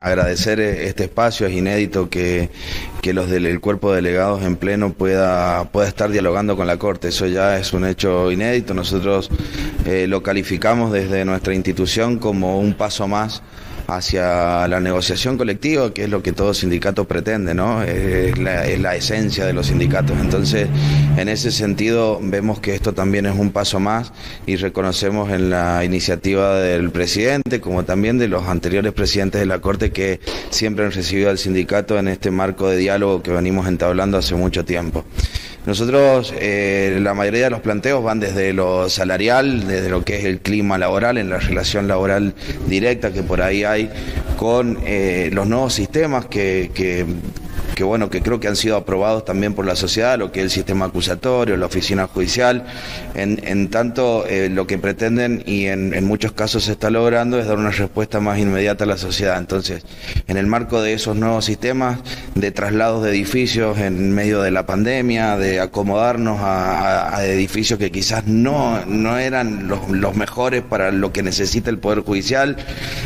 Agradecer este espacio, es inédito que los del cuerpo de delegados en pleno pueda estar dialogando con la Corte, eso ya es un hecho inédito. Nosotros lo calificamos desde nuestra institución como un paso más hacia la negociación colectiva, que es lo que todo sindicato pretende, ¿no? Es la esencia de los sindicatos. Entonces, en ese sentido, vemos que esto también es un paso más y reconocemos en la iniciativa del presidente, como también de los anteriores presidentes de la Corte, que siempre han recibido al sindicato en este marco de diálogo que venimos entablando hace mucho tiempo. Nosotros, la mayoría de los planteos van desde lo salarial, desde lo que es el clima laboral, en la relación laboral directa que por ahí hay con los nuevos sistemas que creo que han sido aprobados también por la sociedad, lo que es el sistema acusatorio, la oficina judicial. En tanto, lo que pretenden, y en muchos casos se está logrando, es dar una respuesta más inmediata a la sociedad. Entonces, en el marco de esos nuevos sistemas de traslados de edificios en medio de la pandemia, de acomodarnos a edificios que quizás no eran los mejores para lo que necesita el Poder Judicial,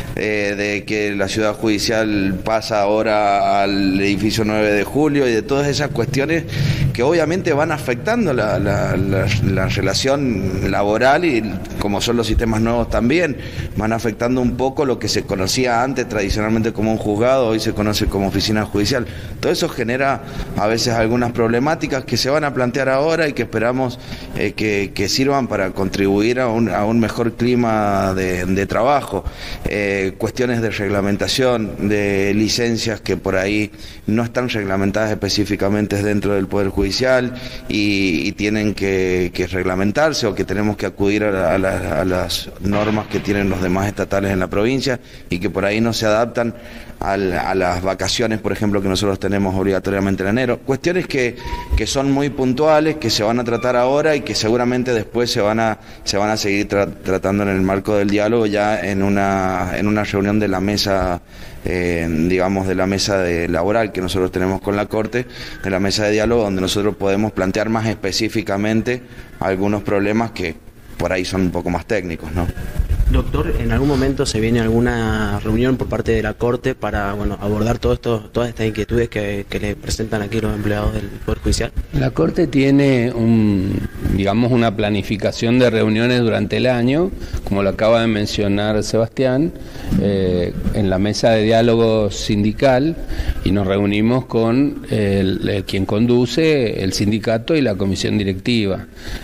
de que la ciudad judicial pasa ahora al edificio 9 de julio, y de todas esas cuestiones que obviamente van afectando la relación laboral, y como son los sistemas nuevos también, van afectando un poco lo que se conocía antes tradicionalmente como un juzgado, hoy se conoce como oficina judicial. Todo eso genera a veces algunas problemáticas que se van a plantear ahora y que esperamos que sirvan para contribuir a un mejor clima de trabajo. Cuestiones de reglamentación, de licencias que por ahí no están reglamentadas específicamente dentro del Poder Judicial y tienen que reglamentarse, o que tenemos que acudir a las normas que tienen los demás estatales en la provincia y que por ahí no se adaptan a las vacaciones, por ejemplo, que nosotros tenemos obligatoriamente en enero. Cuestiones que son muy puntuales, que se van a tratar ahora y que seguramente después se van a seguir tratando en el marco del diálogo, ya en una reunión de la mesa, digamos, de la mesa laboral que nosotros tenemos con la Corte, de la mesa de diálogo, donde nosotros podemos plantear más específicamente algunos problemas que por ahí son un poco más técnicos, ¿no? Doctor, ¿en algún momento se viene alguna reunión por parte de la Corte para abordar todas estas inquietudes que le presentan aquí los empleados del Poder Judicial? La Corte tiene una planificación de reuniones durante el año, como lo acaba de mencionar Sebastián, en la mesa de diálogo sindical, y nos reunimos con quien conduce el sindicato y la comisión directiva.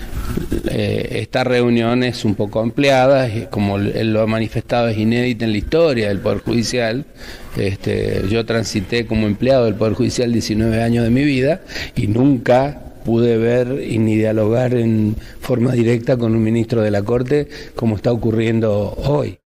Esta reunión es un poco ampliada, como él lo ha manifestado, es inédita en la historia del Poder Judicial. Yo transité como empleado del Poder Judicial 19 años de mi vida y nunca pude ver ni dialogar en forma directa con un ministro de la Corte como está ocurriendo hoy.